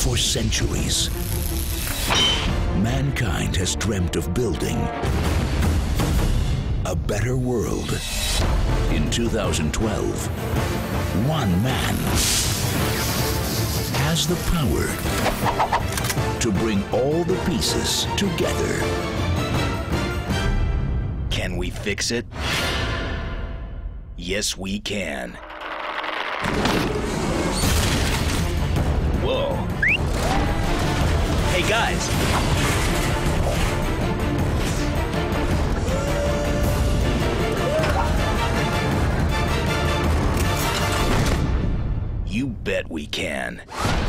For centuries, mankind has dreamt of building a better world. In 2012, one man has the power to bring all the pieces together. Can we fix it? Yes, we can. Whoa. Hey, guys. You bet we can.